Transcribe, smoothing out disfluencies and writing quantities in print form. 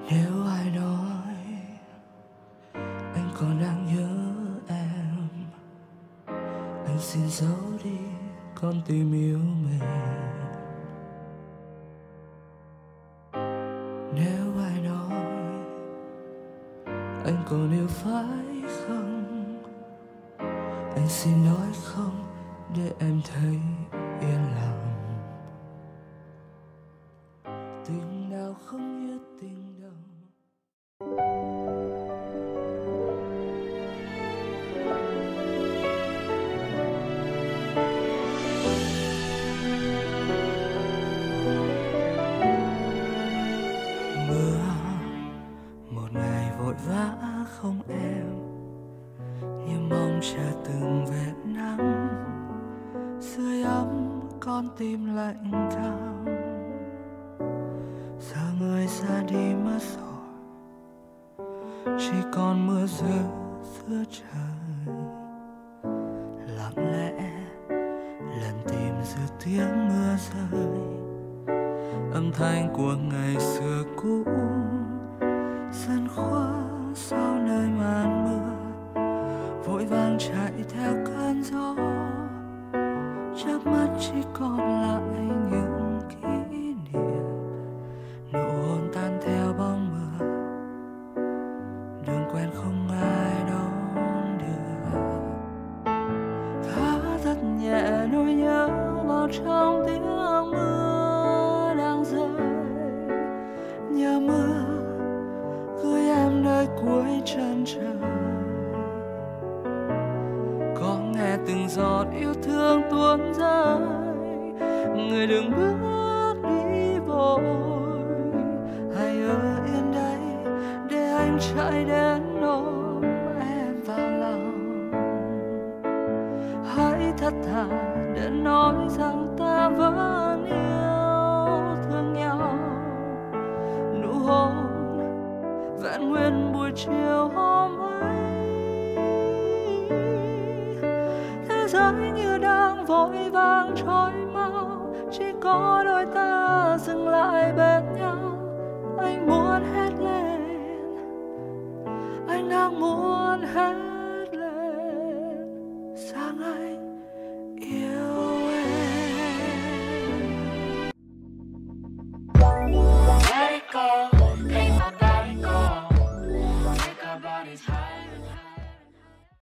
Nếu ai nói anh còn đang nhớ em, anh xin giấu đi con tim yêu mềm. Nếu ai nói anh còn yêu phải không, anh xin nói không để em thấy yên lòng. Tình nào không như tình đầu. Mưa một ngày vội vã không em, như mong chờ từng vệt nắng sưởi ấm con tim lạnh thầm. Giờ người ra đi mất rồi, chỉ còn mưa rơi giữa trời. Lặng lẽ lần tìm giữa tiếng mưa rơi, âm thanh của ngày xưa cũ dần khuất sau nơi màn mưa. Vội vàng chạy theo cơn gió, chớp mắt chỉ còn lại những kỷ niệm. Nụ hôn tan theo bóng mưa, đường quen không ai đón đưa. Thả rất nhẹ nỗi nhớ vào trong tiếng mưa đang rơi. Nhờ mưa gửi em nơi cuối chân trời, có nghe từng giọt yêu thương tuôn rơi. Người đừng bước đi vội, hãy ở yên đây để anh chạy đến ôm em vào lòng. Hãy thật thà để nói rằng ta vẫn yêu thương nhau. Nụ hôn vẹn nguyên buổi chiều hôm ấy. Thế giới như đang vội vàng trôi mau, chỉ có đôi ta dừng lại bên nhau. Anh muốn hét lên, anh đang muốn hét